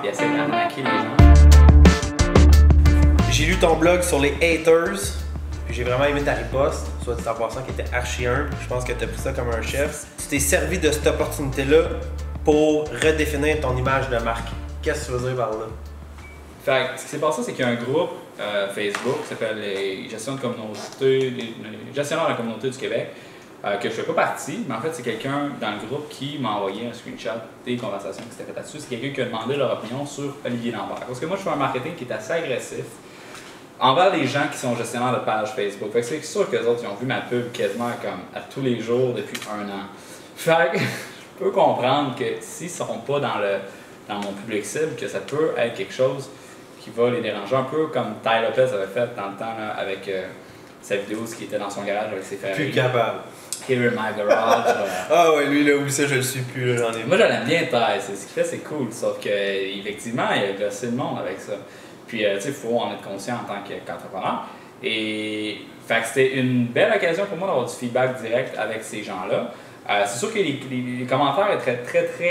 essaie d'arnaquer les gens. J'ai lu ton blog sur les haters, puis j'ai vraiment aimé ta riposte, soit dit en passant qui était archi humble. Je pense que tu as pris ça comme un chef. Tu t'es servi de cette opportunité-là pour redéfinir ton image de marque. Qu'est-ce que tu veux dire par là? Fait que ce qui s'est passé, c'est qu'il y a un groupe Facebook qui s'appelle les gestionnaires de la communauté du Québec, que je ne fais pas partie, mais en fait, c'est quelqu'un dans le groupe qui m'a envoyé un screenshot des conversations qui s'étaient faites là-dessus. C'est quelqu'un qui a demandé leur opinion sur Olivier Lambert. Parce que moi, je fais un marketing qui est assez agressif envers les gens qui sont gestionnaires de page Facebook. Fait que c'est sûr qu'eux autres, ils ont vu ma pub quasiment comme à tous les jours depuis 1 an. Fait que je peux comprendre que s'ils ne seront pas dans mon public cible, que ça peut être quelque chose qui va les déranger, un peu comme Ty Lopez avait fait dans le temps là, avec sa vidéo, ce qui était dans son garage avec ses Ferrari. Plus capable. Here in my garage. Ah ouais, lui là, oui, ça je le suis plus, là, j'en ai. Moi je l'aime bien Ty, ce qu'il fait c'est cool, sauf que effectivement il a gossé le monde avec ça. Puis tu sais, il faut en être conscient en tant qu'entrepreneur. Et fait que c'était une belle occasion pour moi d'avoir du feedback direct avec ces gens-là. C'est sûr que les commentaires étaient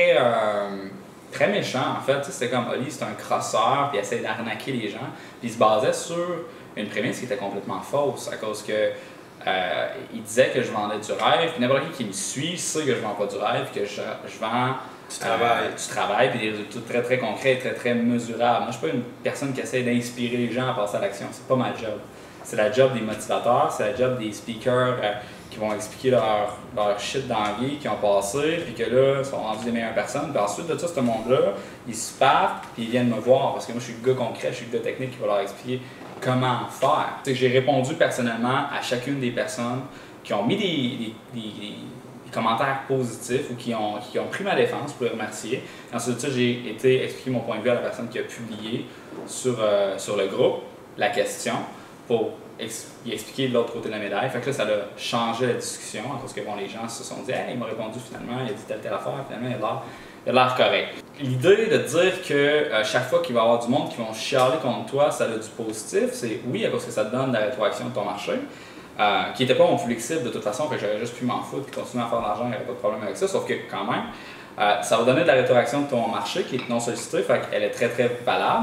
très méchants en fait. C'était comme Oli, c'est un crosseur, puis il essaie d'arnaquer les gens. Puis il se basait sur une prémisse qui était complètement fausse à cause que il disait que je vendais du rêve, puis n'importe qui me suit sait que je vends pas du rêve, que je vends du travail, puis des résultats très très concrets et très très mesurables. Moi, je suis pas une personne qui essaie d'inspirer les gens à passer à l'action, c'est pas ma job. C'est la job des motivateurs, c'est la job des speakers qui vont expliquer leur shit dans la vie, qui ont passé, puis que là, sont rendus des meilleures personnes. Puis ensuite de ça, ce monde-là, ils se partent, puis ils viennent me voir, parce que moi, je suis le gars concret, je suis le gars technique qui va leur expliquer comment faire. J'ai répondu personnellement à chacune des personnes qui ont mis des commentaires positifs ou qui ont pris ma défense pour les remercier. Ensuite de ça, j'ai été expliquer mon point de vue à la personne qui a publié sur le groupe la question pour y expliquer de l'autre côté de la médaille. Fait que là, ça a changé la discussion parce que bon, les gens se sont dit « Hey, il m'a répondu finalement, il a dit telle affaire, finalement, il a l'air correct. » L'idée de dire que chaque fois qu'il va y avoir du monde qui vont chialer contre toi, ça a du positif, c'est oui, parce que ça te donne de la rétroaction de ton marché, qui n'était pas mon public cible de toute façon, que j'aurais juste pu m'en foutre et continuer à faire de l'argent, il n'y avait pas de problème avec ça, sauf que quand même, ça va donner de la rétroaction de ton marché qui est non sollicitée, fait qu'elle est très très valable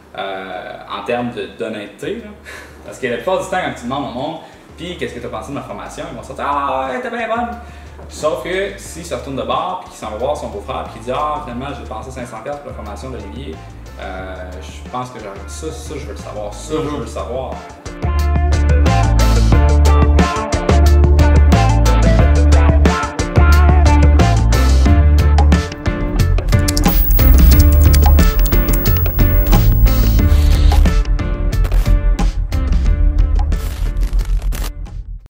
en termes d'honnêteté. Parce que la plupart du temps, quand tu demandes au monde, puis qu'est-ce que tu as pensé de ma formation, ils vont se dire ah, elle était bien bonne. Sauf que s'il se retourne de bord, puis qu'il s'en va voir son beau-frère, puis qu'il dit ah, finalement, j'ai dépensé 500$ pour la formation d'Olivier, je pense que ça, je veux le savoir, ça, je veux le savoir.